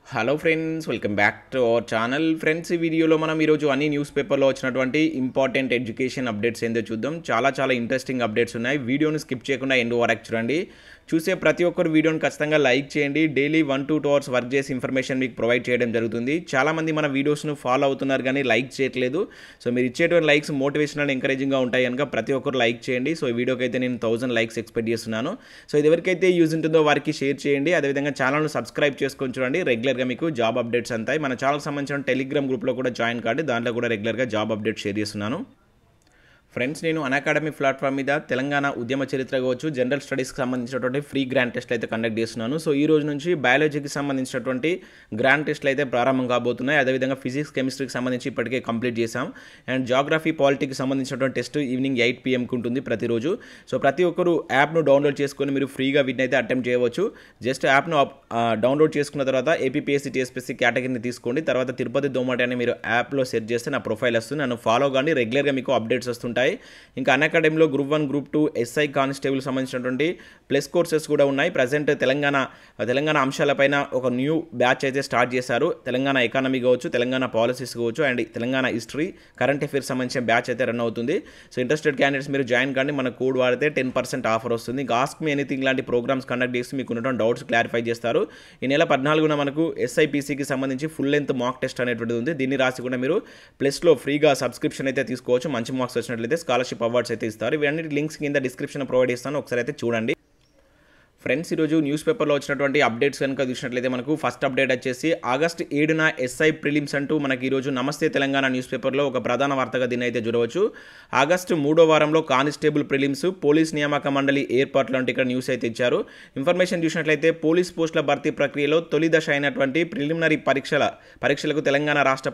Hello friends, welcome back to our channel. Friends, ఈ వీడియోలో మనం ఈరోజు అన్ని న్యూస్ పేపర్లో వచ్చినటువంటి ఇంపార్టెంట్ ఎడ్యుకేషన్ అప్డేట్స్ ఏందో చూద్దాం. చాలా ఇంట్రెస్టింగ్ అప్డేట్స్ ఉన్నాయి. వీడియోని స్కిప్ చేయకుండా ఎండ్ వరకు చూడండి. చూసే ప్రతి ఒక్కరు వీడియోని ఖచ్చితంగా లైక్ చేయండి. డైలీ 1-2 అవర్స్ వర్క్ చేసి ఇన్ఫర్మేషన్ మీకు ప్రొవైడ్ చేయడం జరుగుతుంది. చాలామంది మన వీడియోస్ను ఫాలో అవుతున్నారు కానీ లైక్ చేయట్లేదు. సో మీరు ఇచ్చేటువంటి లైక్స్ మోటివేషనల్ ఎంకరేజింగ్గా ఉంటాయి కనుక ప్రతి ఒక్కరు లైక్ చేయండి. సో ఈ వీడియోకి అయితే నేను 1000 లైక్స్ ఎక్స్పెక్ట్ చేస్తున్నాను. సో ఇది ఎవరికైతే యూజ్ ఉంటుందో వారికి షేర్ చేయండి. అదేవిధంగా ఛానల్ను సబ్స్క్రైబ్ చేసుకొని చూడండి. రెగ్యులర్గా మీకు జాబ్ అప్డేట్స్ అంతాయి. మన ఛానల్కి సంబంధించిన టెలిగ్రామ్ గ్రూప్లో కూడా జాయిన్ కాండి. దాంట్లో కూడా రెగ్యులర్గా జాబ్ అప్డేట్స్ షేర్ చేస్తున్నాను. ఫ్రెండ్స్, నేను అకాడమీ ప్లాట్ఫామ్ మీద తెలంగాణ ఉద్యమ చరిత్ర కావచ్చు, జనరల్ స్టడీస్కి సంబంధించినటువంటి ఫ్రీ గ్రాండ్ టెస్ట్లు అయితే కండక్ట్ చేస్తున్నాను. సో ఈ రోజు నుంచి బయాలజీకి సంబంధించినటువంటి గ్రాండ్ టెస్ట్లు అయితే ప్రారంభం కాబోతున్నాయి. అదేవిధంగా ఫిజిక్స్, కెమిస్ట్రీకి సంబంధించి ఇప్పటికే కంప్లీట్ చేశాం. అండ్ జాగ్రఫీ, పాలిటీకి సంబంధించినటువంటి టెస్ట్ ఈవినింగ్ 8 PM ఉంటుంది ప్రతిరోజు. సో ప్రతి ఒక్కరు యాప్ను డౌన్లోడ్ చేసుకొని మీరు ఫ్రీగా వీటిని అయితే అటెంప్ట్ చేయవచ్చు. జస్ట్ యాప్ను డౌన్లోడ్ చేసుకున్న తర్వాత ఏపీఎస్సీ TSPSC కేటగిరీని తీసుకోండి. తర్వాత తిరుపతి దోమటి అని మీరు యాప్లో సెర్చ్ చేస్తే నా ప్రొఫైల్ వస్తుంది. నన్ను ఫాలో కానీ రెగ్యులర్గా మీకు అప్డేట్స్ వస్తుంటాయి. ఇంకా అకాడమీలో గ్రూప్ 1, గ్రూప్ 2, SI కానిస్టేబుల్ సంబంధించినటువంటి ప్లస్ కోర్సెస్ కూడా ఉన్నాయి. ప్రజెంట్ తెలంగాణ అంశాలపైన ఒక న్యూ బ్యాచ్ అయితే స్టార్ట్ చేశారు. తెలంగాణ ఎకానమీ కావచ్చు, తెలంగాణ పాలసీస్ కావచ్చు, and Telangana history, current affairs సంబంధించిన బ్యాచ్ అయితే రన్ అవుతుంది. సో ఇంట్రెస్టెడ్ క్యాండిడేట్స్ మీరు జాయిన్ కానీ మన కోడ్ వాడితే 10% ఆఫర్ వస్తుంది. ఇంకా ఆస్క్ మీ ఎనీథింగ్ లాంటి ప్రోగ్రామ్స్ కండక్ట్ చేసి మీకు ఉన్నటువంటి డౌట్స్ క్లారిఫై చేస్తారు. ఈ నెల 14న మనకు SIPCకి సంబంధించి ఫుల్ లెంత్ మాక్ టెస్ట్ అనేటువంటిది ఉంది. దీన్ని రాసి కూడా మీరు ప్లస్లో ఫ్రీగా సబ్స్క్రిప్షన్ అయితే తీసుకోవచ్చు. మంచి మార్క్స్ వచ్చినట్లయితే స్కాలర్షిప్ అవార్డ్స్ అయితే ఇస్తారు. ఇవన్నీ లింక్స్ కింద డిస్క్రిప్షన్ ప్రొవైడ్ చేస్తాను, ఒకసారి అయితే చూడండి. ఫ్రెండ్స్, ఈరోజు న్యూస్ పేపర్లో వచ్చినటువంటి అప్డేట్స్ కనుక చూసినట్లయితే మనకు ఫస్ట్ అప్డేట్ వచ్చేసి ఆగస్టు 7న SI ప్రిలిమ్స్ అంటూ మనకి ఈరోజు నమస్తే తెలంగాణ న్యూస్ పేపర్లో ఒక ప్రధాన వార్తగా దీన్ని అయితే చూడవచ్చు. ఆగస్టు 3వ వారంలో కానిస్టేబుల్ ప్రిలిమ్స్, పోలీస్ నియామక మండలి ఏర్పాట్లు అంటే ఇక్కడ న్యూస్ అయితే ఇచ్చారు. ఇన్ఫర్మేషన్ చూసినట్లయితే పోలీస్ పోస్టుల భర్తీ ప్రక్రియలో తొలి దశ అయినటువంటి ప్రిలిమినరీ పరీక్షలకు తెలంగాణ రాష్ట్ర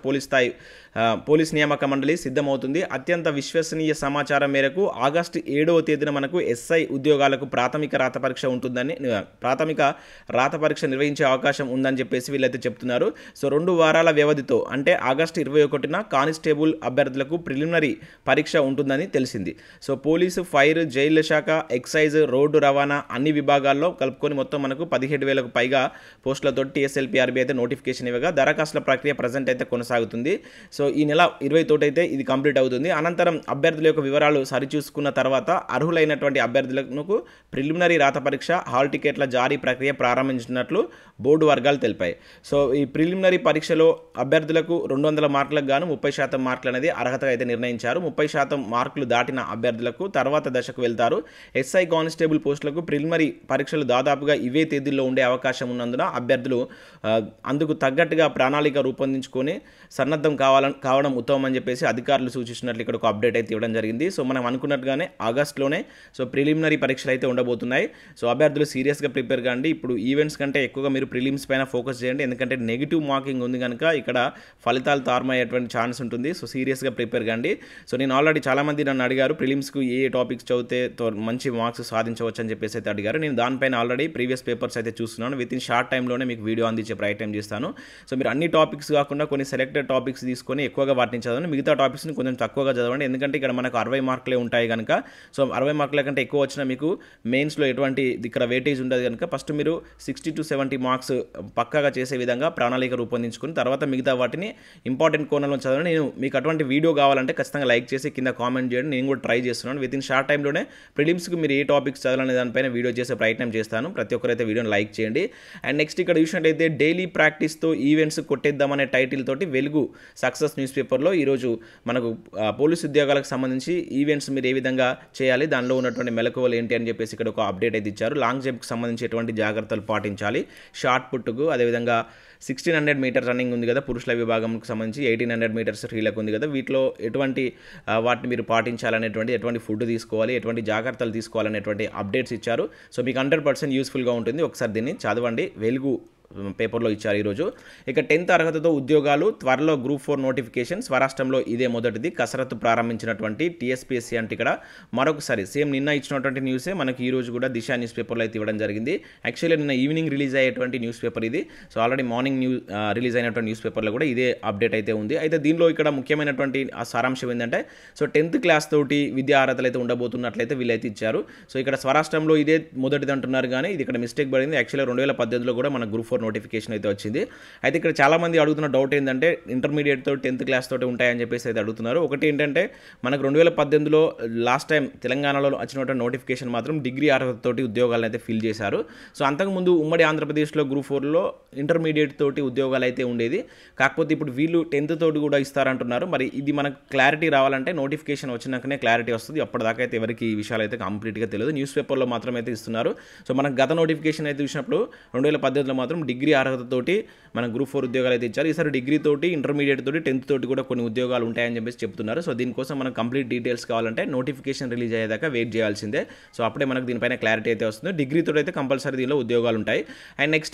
పోలీస్ నియామక మండలి సిద్ధమవుతుంది. అత్యంత విశ్వసనీయ సమాచారం మేరకు ఆగస్టు 7వ తేదీన మనకు SI ఉద్యోగాలకు ప్రాథమిక రాత పరీక్ష ఉంటుందని ప్రాథమిక రాత పరీక్ష నిర్వహించే అవకాశం ఉందని చెప్పేసి వీళ్ళైతే చెప్తున్నారు. సో 2 వారాల వ్యవధితో అంటే ఆగస్టు 21న కానిస్టేబుల్ అభ్యర్థులకు ప్రిలిమినరీ పరీక్ష ఉంటుందని తెలిసింది. సో పోలీసు, ఫైర్, జైలు శాఖ, ఎక్సైజ్, రోడ్డు రవాణా అన్ని విభాగాల్లో కలుపుకొని మొత్తం మనకు 17,000కు పైగా పోస్టులతో TSPSC అయితే నోటిఫికేషన్ ఇవ్వగా దరఖాస్తుల ప్రక్రియ ప్రజెంట్ అయితే కొనసాగుతుంది. సో ఈ నెల 20 అయితే ఇది కంప్లీట్ అవుతుంది. అనంతరం అభ్యర్థుల యొక్క వివరాలు సరిచూసుకున్న తర్వాత అర్హులైనటువంటి అభ్యర్థులకు ప్రిలిమినరీ రాత పరీక్ష, హాల్ టికెట్ల జారీ ప్రక్రియ ప్రారంభించినట్లు బోర్డు వర్గాలు తెలిపాయి. సో ఈ ప్రిలిమినరీ పరీక్షలో అభ్యర్థులకు 200 మార్కులకు గాను 30% మార్కులు అనేది అర్హత అయితే నిర్ణయించారు. 30% మార్కులు దాటిన అభ్యర్థులకు తర్వాత దశకు వెళ్తారు. SI కానిస్టేబుల్ పోస్టులకు ప్రిలిమినరీ పరీక్షలు దాదాపుగా ఇవే తేదీల్లో ఉండే అవకాశం ఉన్నందున అభ్యర్థులు అందుకు తగ్గట్టుగా ప్రణాళిక రూపొందించుకొని సన్నద్ధం కావడం ఉత్తమం అని చెప్పేసి అధికారులు సూచిస్తున్నట్లు ఇక్కడ ఒక అప్డేట్ అయితే ఇవ్వడం జరిగింది. సో మనం అనుకున్నట్టుగానే ఆగస్టులోనే సో ప్రిలిమినరీ పరీక్షలు అయితే ఉండబోతున్నాయి. సో అభ్యర్థులు సీరియస్గా ప్రిపేర్ కాండి. ఇప్పుడు ఈవెంట్స్ కంటే ఎక్కువగా మీరు ప్రిలిమ్స్ పైన ఫోకస్ చేయండి. ఎందుకంటే నెగిటివ్ మార్కింగ్ ఉంది కనుక ఇక్కడ ఫలితాలు తారుమయ్యేటువంటి ఛాన్స్ ఉంటుంది. సో సీరియస్గా ప్రిపేర్ కాండి. సో నేను ఆల్రెడీ చాలామంది నన్ను అడిగారు ప్రిలిమ్స్కు ఏ టాపిక్స్ చదివితే మంచి మార్క్స్ సాధించవచ్చు అని చెప్పేసి అయితే అడిగారు. నేను దానిపైన ఆల్రెడీ ప్రీవియస్ పేపర్స్ అయితే చూస్తున్నాను. విత్ ఇన్ షార్ట్ టైంలోనే మీకు వీడియో అందించే ప్రయత్నం చేస్తాను. సో మీరు అన్ని టాపిక్స్ కాకుండా కొన్ని సెలెక్టెడ్ టాపిక్స్ తీసుకొని ఎక్కువగా వాటిని చదవండి. మిగతా టాపిక్స్ని కొంచెం తక్కువగా చదవండి. ఎందుకంటే ఇక్కడ మనకు 60 మార్కులే ఉంటాయి కనుక సో 60 మార్కుల కంటే ఎక్కువ వచ్చినా మీకు మెయిన్స్లో ఎటువంటి ఇక్కడ వెయిటేజ్ ఉండదు కనుక ఫస్ట్ మీరు 60 to 70 మార్క్స్ పక్కాగా చేసే విధంగా ప్రణాళిక రూపొందించుకుని తర్వాత మిగతా వాటిని ఇంపార్టెంట్ కోణంలో చదవండి. నేను మీకు అటువంటి వీడియో కావాలంటే ఖచ్చితంగా లైక్ చేసి కింద కామెంట్ చేయండి. నేను కూడా ట్రై చేస్తున్నాను. విత్ ఇన్ షార్ట్ టైంలోనే ప్రిలిమ్స్కి మీరు ఏ టాపిక్స్ చదవాలనే దానిపైన వీడియో చేసే ప్రయత్నం చేస్తాను. ప్రతి ఒక్కరైతే వీడియోని లైక్ చేయండి. అండ్ నెక్స్ట్ ఇక్కడ చూసినట్టయితే డైలీ ప్రాక్టీస్తో ఈవెంట్స్ కొట్టేద్దామనే టైటిల్ తోటి వెలుగు సక్సెస్ న్యూస్ పేపర్లో ఈరోజు మనకు పోలీసు ఉద్యోగాలకు సంబంధించి ఈవెంట్స్ మీరు ఏ విధంగా చేయాలి, దానిలో ఉన్నటువంటి మెలకువలు ఏంటి అని చెప్పేసి ఇక్కడ ఒక అప్డేట్ అయితే ఇచ్చారు. లాంగ్ జంప్కి సంబంధించి ఎటువంటి జాగ్రత్తలు పాటించాలి, షార్ట్ పుట్కు, అదేవిధంగా 1600 మీటర్ రన్నింగ్ ఉంది కదా పురుషుల విభాగంకి సంబంధించి, 1800 మీటర్స్ రీలకు ఉంది కదా, వీటిలో ఎటువంటి వాటిని మీరు పాటించాలనేటువంటి, ఎటువంటి ఫుడ్ తీసుకోవాలి, ఎటువంటి జాగ్రత్తలు తీసుకోవాలనేటువంటి అప్డేట్స్ ఇచ్చారు. సో మీకు 100% యూస్ఫుల్గా ఉంటుంది. ఒకసారి దీన్ని చదవండి. వెలుగు పేపర్లో ఇచ్చారు ఈరోజు. ఇక 10th అర్హతతో ఉద్యోగాలు, త్వరలో గ్రూప్ 4 నోటిఫికేషన్, స్వరాష్ట్రంలో ఇదే మొదటిది. కసరత్తు ప్రారంభించినటువంటి TSPSC అంటే ఇక్కడ మరొకసారి సేమ్ నిన్న ఇచ్చినటువంటి న్యూసే మనకి ఈరోజు కూడా దిశ న్యూస్ పేపర్లో అయితే ఇవ్వడం జరిగింది. యాక్చువల్లీ నిన్న ఈవినింగ్ రిలీజ్ అయ్యేటువంటి న్యూస్ పేపర్ ఇది. సో ఆల్రెడీ మార్నింగ్ రిలీజ్ అయినటువంటి న్యూస్ పేపర్లో కూడా ఇదే అప్డేట్ అయితే ఉంది. అయితే దీనిలో ఇక్కడ ముఖ్యమైనటువంటి సారాంశం ఏంటంటే సో 10th క్లాస్ తోటి విద్యా అర్హతలు అయితే ఉండబోతున్నట్లయితే వీళ్ళైతే ఇచ్చారు. సో ఇక్కడ స్వరాష్ట్రంలో ఇదే మొదటిది అంటున్నారు కానీ ఇది ఇక్కడ మిస్టేక్ పడింది. యాక్చువల్లీ 2018లో కూడా మన గ్రూప్ 4 నోటిఫికేషన్ అయితే వచ్చింది. అయితే ఇక్కడ చాలామంది అడుగుతున్న డౌట్ ఏంటంటే ఇంటర్మీడియట్తో 10th క్లాస్ తోటి ఉంటాయని చెప్పేసి అయితే అడుగుతున్నారు. ఒకటి ఏంటంటే మనకు 2018లో లాస్ట్ టైం తెలంగాణలో వచ్చినటువంటి నోటిఫికేషన్ మాత్రం డిగ్రీ అర్హతతోటి ఉద్యోగాలను అయితే ఫిల్ చేశారు. సో అంతకుముందు ఉమ్మడి ఆంధ్రప్రదేశ్లో గ్రూప్ 4లో ఇంటర్మీడియట్ తోటి ఉద్యోగాలు అయితే ఉండేది. కాకపోతే ఇప్పుడు వీళ్ళు 10th తోటి కూడా ఇస్తారంటున్నారు. మరి ఇది మనకు క్లారిటీ రావాలంటే నోటిఫికేషన్ వచ్చినాకనే క్లారిటీ వస్తుంది. అప్పటిదాకా అయితే ఎవరికి ఈ విషయాలు అయితే కంప్లీట్గా తెలియదు. న్యూస్ పేపర్లో మాత్రం అయితే ఇస్తున్నారు. సో మనకు గత నోటిఫికేషన్ అయితే చూసినప్పుడు 2018లో మాత్రం డిగ్రీ అర్హతతోటి మన గ్రూప్ 4 ఉద్యోగాలు అయితే ఇచ్చారు. ఈసారి డిగ్రీ తోటి ఇంటర్మీడియట్ తోటి 10th తోటి కూడా కొన్ని ఉద్యోగాలు ఉంటాయని చెప్పేసి చెప్తున్నారు. సో దీనికోసం మనకు కంప్లీట్ డీటెయిల్స్ కావాలంటే నోటిఫికేషన్ రిలీజ్ అయ్యేదాకా వెయిట్ చేయాల్సిందే. సో అప్పుడే మనకు దీనిపైన క్లారిటీ అయితే వస్తుంది. డిగ్రీ తోటి అయితే కంపల్సరీ దీనిలో ఉద్యోగాలు ఉంటాయి. అండ్ నెక్స్ట్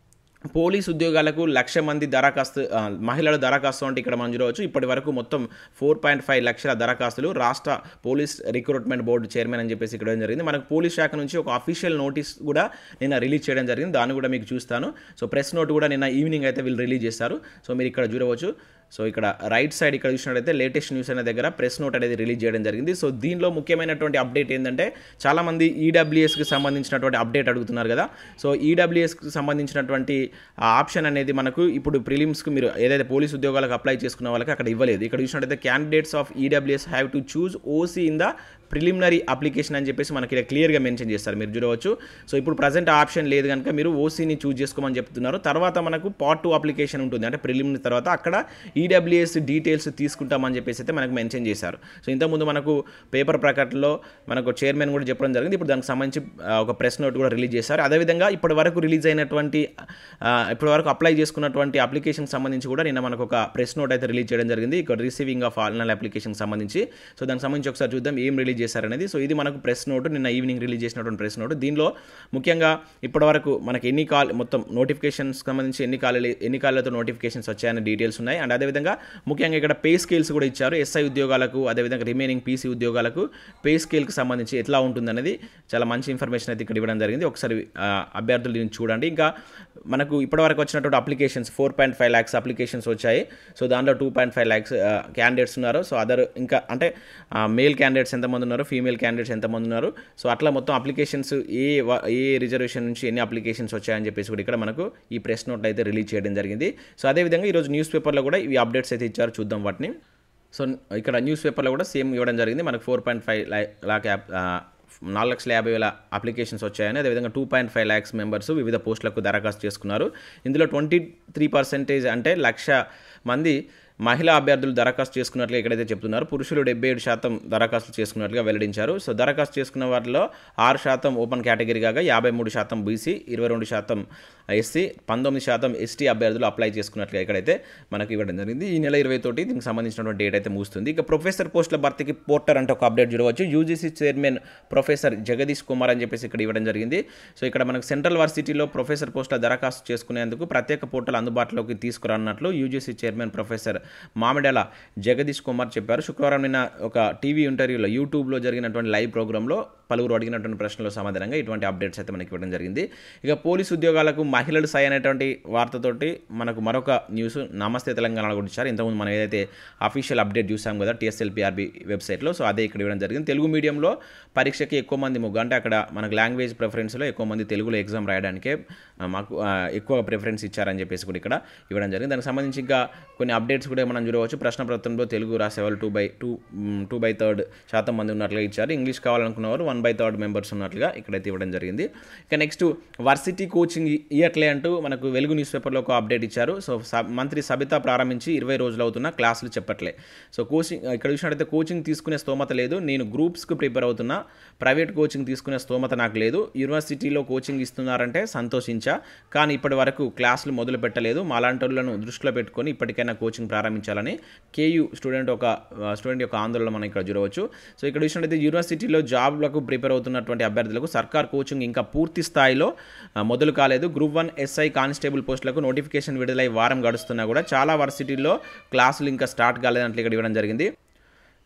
పోలీస్ ఉద్యోగాలకు 1,00,000 మంది దరఖాస్తు మహిళల దరఖాస్తు అంటే ఇక్కడ మనం చూడవచ్చు. ఇప్పటి వరకు మొత్తం 4.5 లక్షల దరఖాస్తులు రాష్ట్ర పోలీస్ రిక్రూట్మెంట్ బోర్డు చైర్మన్ అని చెప్పేసి ఇక్కడ జరిగింది. మనకు పోలీస్ శాఖ నుంచి ఒక అఫీషియల్ నోటీస్ కూడా నిన్న రిలీజ్ చేయడం జరిగింది. దాన్ని కూడా మీకు చూస్తాను. సో ప్రెస్ నోట్ కూడా నిన్న ఈవినింగ్ అయితే వీళ్ళు రిలీజ్ చేస్తారు. సో మీరు ఇక్కడ చూడవచ్చు. సో ఇక్కడ రైట్ సైడ్ ఇక్కడ చూసినట్టయితే లేటెస్ట్ న్యూస్ అనే దగ్గర ప్రెస్ నోట్ అనేది రిలీజ్ చేయడం జరిగింది. సో దీనిలో ముఖ్యమైనటువంటి అప్డేట్ ఏంటంటే చాలామంది ఈడబ్ల్యూఎస్కి సంబంధించినటువంటి అప్డేట్ అడుగుతున్నారు కదా. సో ఈడబ్ల్యూఎస్కి సంబంధించినటువంటి ఆప్షన్ అనేది మనకు ఇప్పుడు ప్రిలిమ్స్కి మీరు ఏదైతే పోలీస్ ఉద్యోగాలకు అప్లై చేసుకున్న వాళ్ళకి అక్కడ ఇవ్వలేదు. ఇక్కడ చూసినట్టయితే candidates of EWS have to choose OC in the preliminary application అని చెప్పేసి మనకి ఇక్కడ క్లియర్గా మెన్షన్ చేస్తారు. మీరు చూడవచ్చు. సో ఇప్పుడు ప్రజెంట్ ఆప్షన్ లేదు కనుక మీరు ఓసీని చూజ్ చేసుకోమని చెప్తున్నారు. తర్వాత మనకు పార్ట్ 2 అప్లికేషన్ ఉంటుంది. అంటే ప్రిలిమినరీ తర్వాత అక్కడ ఈడబ్ల్యూఎస్ డీటెయిల్స్ తీసుకుంటామని చెప్పేసి అయితే మనకు మెన్షన్ చేశారు. సో ఇంతకుముందు మనకు పేపర్ ప్రకటనలో మనకు చైర్మన్ కూడా చెప్పడం జరిగింది. ఇప్పుడు దానికి సంబంధించి ఒక ప్రెస్ నోట్ కూడా రిలీజ్ చేశారు. అదేవిధంగా ఇప్పటి వరకు రిలీజ్ అయినటువంటి ఇప్పటి వరకు అప్లై చేసుకున్నటువంటి అప్లికేషన్కి సంబంధించి కూడా నిన్న మనకు ఒక ప్రెస్ నోట్ అయితే రిలీజ్ చేయడం జరిగింది. ఇక్కడ రిసీవింగ్ ఆఫ్ ఆన్లైన్ అప్లికేషన్కి సంబంధించి. సో దానికి సంబంధించి ఒకసారి చూద్దాం ఏం రిలీజ్ చేశారనేది. సో ఇది మనకు ప్రెస్ నోట్ నిన్న ఈవినింగ్ రిలీజ్ చేసినటువంటి ప్రెస్ నోట్. దీనిలో ముఖ్యంగా ఇప్పటివరకు మనకి మొత్తం నోటిఫికేషన్స్కి సంబంధించి ఎన్ని కాలాలతో నోటిఫికేషన్స్ వచ్చాయనే డీటెయిల్స్ ఉన్నాయి. అండ్ అదేవిధంగా ముఖ్యంగా ఇక్కడ పే స్కేల్స్ కూడా ఇచ్చారు. ఎస్ఐ ఉద్యోగాలకు అదేవిధంగా రిమైనింగ్ పీసీ ఉద్యోగాలకు పే స్కేల్కి సంబంధించి ఎట్లా ఉంటుందనేది చాలా మంచి ఇన్ఫర్మేషన్ అయితే ఇక్కడ ఇవ్వడం జరిగింది. ఒకసారి అభ్యర్థులు దీన్ని చూడండి. ఇంకా మనకు ఇప్పటివరకు వచ్చినటువంటి అప్లికేషన్స్ 4.5 lakhs అప్లికేషన్స్ వచ్చాయి. సో దాంట్లో 2.5 lakhs క్యాండిడేట్స్ ఉన్నారు. సో అదర్ ఇంకా అంటే మేల్ క్యాండిడేట్స్ ఎంతమంది ఉన్నారు, ఫీమేల్ క్యాండిడేట్స్ ఎంతమంది ఉన్నారు. సో అట్లా మొత్తం అప్లికేషన్స్ ఏ రిజర్వేషన్ నుంచి ఎన్ని అప్లికేషన్స్ వచ్చాయని చెప్పేసి కూడా ఇక్కడ మనకు ఈ ప్రెస్ నోట్ అయితే రిలీజ్ చేయడం జరిగింది. సో అదేవిధంగా ఈరోజు న్యూస్ పేపర్లో కూడా ఇవి అప్డేట్స్ అయితే ఇచ్చారు. చూద్దాం వాటిని. సో ఇక్కడ న్యూస్ పేపర్లో కూడా సేమ్ ఇవ్వడం జరిగింది. మనకు 4.5 lakh 4,50,000 అప్లికేషన్స్ వచ్చాయని, అదేవిధంగా 2.5 lakhs మెంబర్స్ వివిధ పోస్టులకు దరఖాస్తు చేసుకున్నారు. ఇందులో 23% అంటే 1,00,000 మంది మహిళా అభ్యర్థులు దరఖాస్తు చేసుకున్నట్లుగా ఇక్కడైతే చెప్తున్నారు. పురుషులు 77% దరఖాస్తు చేసుకున్నట్లుగా వెల్లడించారు. సో దరఖాస్తు చేసుకున్న వాటిలో 6% ఓపెన్ కేటగిరీ కాగా 53% బీసీ, 22% ఎస్సీ, 19% ఎస్టీ అభ్యర్థులు అప్లై చేసుకున్నట్లుగా ఇక్కడైతే మనకి ఇవ్వడం జరిగింది. ఈ నెల 20 తోటి దీనికి సంబంధించినటువంటి డేట్ అయితే ముగుస్తుంది. ఇక ప్రొఫెసర్ పోస్టుల భర్తీకి పోర్టర్ అంటే ఒక అప్డేట్ చూడవచ్చు. UGC chairman professor Jagadish Kumar అని చెప్పేసి ఇక్కడ ఇవ్వడం జరిగింది. సో ఇక్కడ మనకు సెంట్రల్ వర్సిటీలో ప్రొఫెసర్ పోస్టుల దరఖాస్తు చేసుకునేందుకు ప్రత్యేక పోర్టల్ అందుబాటులోకి తీసుకురానున్నట్లు UGC chairman professor Mamidala Jagadish Kumar చెప్పారు. శుక్రవారం నిన్న ఒక టీవీ ఇంటర్వ్యూలో యూట్యూబ్లో జరిగినటువంటి లైవ్ ప్రోగ్రాంలో పలువురు అడిగినటువంటి ప్రశ్నలకు సమాధానంగా ఇటువంటి అప్డేట్స్ అయితే మనకి ఇవ్వడం జరిగింది. ఇక పోలీసు ఉద్యోగాలకు మహిళలు సాయ అనేటువంటి వార్తతోటి మనకు మరొక న్యూస్ నమస్తే తెలంగాణలో కూడా ఇచ్చారు. ఇంతకుముందు మనం ఏదైతే అఫీషియల్ అప్డేట్ చూసాం కదా TSPSC వెబ్సైట్లో, సో అదే ఇక్కడ ఇవ్వడం జరిగింది. తెలుగు మీడియంలో పరీక్షకి ఎక్కువ మంది అంటే అక్కడ మనకు లాంగ్వేజ్ ప్రిఫరెన్స్లో ఎక్కువ మంది తెలుగులో ఎగ్జామ్ రాయడానికే మాకు ఎక్కువ ప్రిఫరెన్స్ ఇచ్చారని చెప్పేసి కూడా ఇక్కడ ఇవ్వడం జరిగింది. దానికి సంబంధించి ఇంకా కొన్ని అప్డేట్స్ కూడా మనం చూడవచ్చు. ప్రశ్నపత్రంలో తెలుగు రాసేవాళ్ళు 2/3% మంది ఉన్నట్లుగా ఇచ్చారు. ఇంగ్లీష్ కావాలనుకున్న వారు 1/3 మెంబర్స్ ఉన్నట్లుగా ఇక్కడైతే ఇవ్వడం జరిగింది. ఇక నెక్స్ట్ వర్సిటీ కోచింగ్ ఇయట్లే అంటూ మనకు వెలుగు న్యూస్ పేపర్లో ఒక అప్డేట్ ఇచ్చారు. సో మంత్రి సబితా ప్రారంభించి 20 రోజులు అవుతున్న క్లాసులు చెప్పట్లే. సో కోచింగ్ ఇక్కడ చూసినట్టయితే కోచింగ్ తీసుకునే స్తోమత లేదు, నేను గ్రూప్స్కి ప్రిపేర్ అవుతున్నా, ప్రైవేట్ కోచింగ్ తీసుకునే స్తోమత నాకు లేదు, యూనివర్సిటీలో కోచింగ్ ఇస్తున్నారంటే సంతోషించా, కానీ ఇప్పటి వరకు క్లాసులు మొదలు పెట్టలేదు, మాలాంటి వాళ్ళను దృష్టిలో పెట్టుకొని ఇప్పటికైనా కోచింగ్ ప్రారంభించాలని కేయూ స్టూడెంట్ యొక్క ఆందోళన మనం ఇక్కడ చూడవచ్చు. సో ఇక్కడ చూసినట్టయితే యూనివర్సిటీలో జాబ్లకు ప్రిపేర్ అవుతున్నటువంటి అభ్యర్థులకు సర్కార్ కోచింగ్ ఇంకా పూర్తి స్థాయిలో మొదలు కాలేదు. గ్రూప్ 1 SI కానిస్టేబుల్ పోస్టులకు నోటిఫికేషన్ విడుదలై వారం గడుస్తున్నా కూడా చాలా వర్సిటీల్లో క్లాసులు ఇంకా స్టార్ట్ కాలేదంటే ఇక్కడ ఇవ్వడం జరిగింది.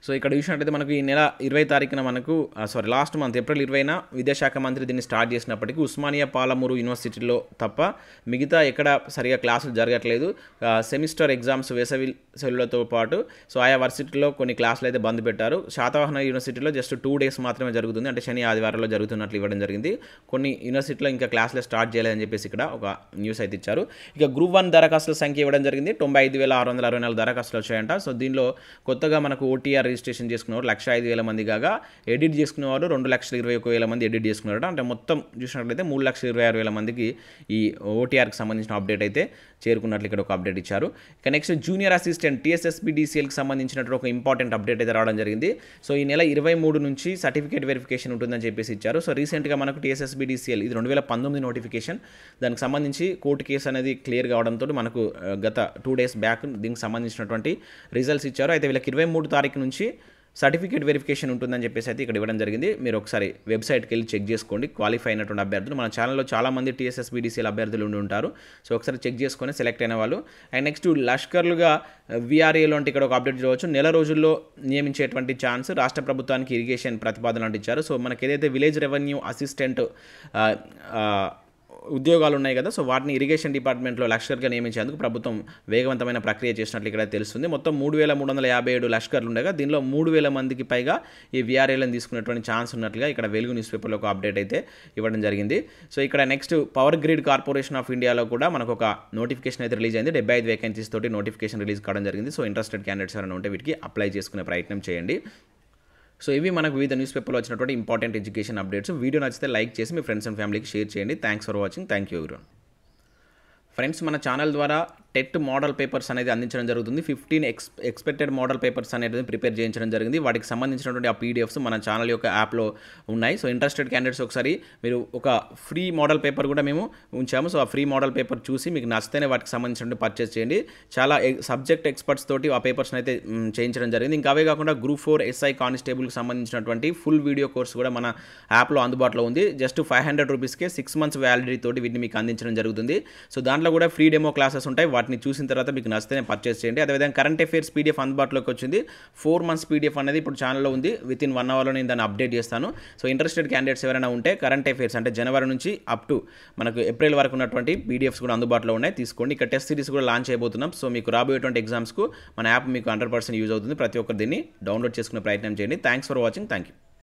సో ఇక్కడ చూసినట్టయితే మనకు ఈ నెల 20 తారీఖున మనకు లాస్ట్ మంత్ ఏప్రిల్ 20న విద్యాశాఖ మంత్రి దీన్ని స్టార్ట్ చేసినప్పటికీ ఉస్మానియా పాలమూరు యూనివర్సిటీలో తప్ప మిగతా ఎక్కడ సరిగా క్లాసులు జరగట్లేదు. సెమిస్టర్ ఎగ్జామ్స్ వేసవి సెలవులతో పాటు సో ఆయా వర్సిటీలో కొన్ని క్లాసులు అయితే బంద్ పెట్టారు. శాతవాహన యూనివర్సిటీలో జస్ట్ 2 days మాత్రమే జరుగుతుంది, అంటే శని ఆదివారాల్లో జరుగుతున్నట్లు ఇవ్వడం జరిగింది. కొన్ని యూనివర్సిటీలో ఇంకా క్లాసులు స్టార్ట్ చేయలేదని చెప్పేసి ఇక్కడ ఒక న్యూస్ అయితే ఇచ్చారు. ఇక గ్రూప్ 1 దరఖాస్తుల సంఖ్య ఇవ్వడం జరిగింది. 95,664 దరఖాస్తులు వచ్చాయంట. సో దీనిలో కొత్తగా మనకు ఓటీఆర్ రిజిస్ట్రేషన్ చేసుకున్నవారు 1,05,000 మంది కాగా ఎడిట్ చేసుకునేవారు 2,21,000 మంది ఎడిట్ చేసుకున్నారట. అంటే మొత్తం చూసినట్లయితే 3,26,000 మందికి ఈ ఓటీఆర్కి సంబంధించిన అప్డేట్ అయితే చేరుకున్నట్లు ఇక్కడ ఒక అప్డేట్ ఇచ్చారు. ఇక నెక్స్ట్ జూనియర్ అసిస్టెంట్ TSPSCకి సంబంధించినట్టు ఒక ఇంపార్టెంట్ అప్డేట్ అయితే రావడం జరిగింది. సో ఈ నెల 23 నుంచి సర్టిఫికేట్ వెరిఫికేషన్ ఉంటుందని చెప్పేసి ఇచ్చారు. సో రీసెంట్గా మనకు TSPSC ఇది 2019 నోటిఫికేషన్, దానికి సంబంధించి కోర్టు కేసు అనేది క్లియర్ కావడంతో మనకు గత 2 days బ్యాక్ దీనికి సంబంధించినటువంటి రిజల్ట్స్ ఇచ్చారు. అయితే వీళ్ళకి 23 తారీఖు నుంచి సర్టిఫికేట్ వెరిఫికేషన్ ఉంటుందని చెప్పేసి అయితే ఇక్కడ ఇవ్వడం జరిగింది. మీరు ఒకసారి వెబ్సైట్కి వెళ్ళి చెక్ చేసుకోండి. క్వాలిఫై అయినటువంటి అభ్యర్థులు మన ఛానల్లో చాలామంది TSPSC అభ్యర్థులు ఉండి ఉంటారు. సో ఒకసారి చెక్ చేసుకొని సెలెక్ట్ అయిన వాళ్ళు. అండ్ నెక్స్ట్ లష్కర్లుగా VRAలో అంటే ఇక్కడ ఒక అప్డేట్ చూడవచ్చు. నెల రోజుల్లో నియమించేటువంటి ఛాన్స్ రాష్ట్ర ప్రభుత్వానికి ఇరిగేషన్ ప్రతిపాదన అంటే ఇచ్చారు. సో మనకి ఏదైతే విలేజ్ రెవెన్యూ అసిస్టెంట్ ఉద్యోగాలు ఉన్నాయి కదా, సో వాటిని ఇరిగేషన్ డిపార్ట్మెంట్లో లష్కర్గా నియమించేందుకు ప్రభుత్వం వేగవంతమైన ప్రక్రియ చేసినట్లు ఇక్కడ తెలుస్తుంది. మొత్తం 3,357 లష్కర్లు ఉండగా దీనిలో 3,000 మందికి పైగా ఈ VRAలను తీసుకునేటువంటి ఛాన్స్ ఉన్నట్లుగా ఇక్కడ వెలుగు న్యూస్ పేపర్లో ఒక అప్డేట్ అయితే ఇవ్వడం జరిగింది. సో ఇక్కడ next power grid corporation of ఇండియాలో కూడా మనకు ఒక నోటిఫికేషన్ అయితే రిలీజ్ అయింది. 75 వేకెన్సీస్ తోటి నోటిఫికేషన్ రిలీజ్ కావడం జరిగింది. సో ఇంట్రెస్టెడ్ క్యాండిడేట్స్ ఎవరైనా ఉంటే వీటికి అప్లై చేసుకునే ప్రయత్నం చేయండి. సో ఇవి మనకు వివిధ న్యూస్ పేపర్లో వచ్చినటువంటి ఇంపార్టెంట్ ఎడ్యుకేషన్ అప్డేట్స్. వీడియో నచ్చితే లైక్ చేసి మీ ఫ్రెండ్స్ అండ్ ఫ్యామిలీకి షేర్ చేయండి. Thanks for watching. Thank you everyone. Friends, మన ఛానల్ ద్వారా టెట్ మోడల్ పేపర్స్ అనేది అందించడం జరుగుతుంది. 15 ఎక్స్పెక్టెడ్ మోడల్ పేపర్స్ అనేది ప్రిపేర్ చేయించడం జరిగింది. వాటికి సంబంధించినటువంటి ఆ PDFs మన ఛానల్ యొక్క యాప్లో ఉన్నాయి. సో ఇంట్రెస్టెడ్ క్యాండిడేట్స్ ఒకసారి మీరు ఒక ఫ్రీ మోడల్ పేపర్ కూడా మేము ఉంచాము. సో ఆ ఫ్రీ మోడల్ పేపర్ చూసి మీకు నచ్చితేనే వాటికి సంబంధించినటువంటి పర్చేస్ చేయండి. చాలా సబ్జెక్ట్ ఎక్స్పర్ట్స్ తోటి ఆ పేపర్స్ని అయితే చేయించడం జరిగింది. ఇంకా అవే కాకుండా గ్రూప్ 4 SI కానిస్టేబుల్కి సంబంధించినటువంటి ఫుల్ వీడియో కోర్స్ కూడా మన యాప్లో అందుబాటులో ఉంది. జస్ట్ 500 రూపీస్కే 6 months వ్యాలిడిటీ తోటి వీటిని మీకు అందించడం జరుగుతుంది. సో దాంట్లో కూడా ఫ్రీ డెమో క్లాసెస్ ఉంటాయి. వాటిని చూసిన తర్వాత మీకు నచ్చితేనే పర్చేస్ చేయండి. అదేవిధంగా కరెంట్ అఫైర్స్ PDF అందుబాటులోకి వచ్చింది. 4 months PDF అనేది ఇప్పుడు ఛానల్లో ఉంది. వితిన్ 1 hourలో నేను దాన్ని అప్డేట్ చేస్తాను. సో ఇంట్రెస్టెడ్ క్యాండిడేట్స్ ఎవరైనా ఉంటే కరెంట్ అఫైర్స్ అంటే జనవరి నుంచి అప్ టు మనకు ఏప్రిల్ వరకు ఉన్నటువంటి PDFs కూడా అందుబాటులో ఉన్నాయి, తీసుకోండి. ఇక్కడ టెస్ట్ సిరీస్ కూడా లాంచ్ అయిపోతున్నాం. సో మీకు రాబోయేటువంటి ఎగ్జామ్స్కు మన యాప్ మీకు 100% యూజ్ అవుతుంది. ప్రతి ఒక్కరు దీన్ని డౌన్లోడ్ చేసుకునే ప్రయత్నం చేయండి. Thanks for watching. Thank you.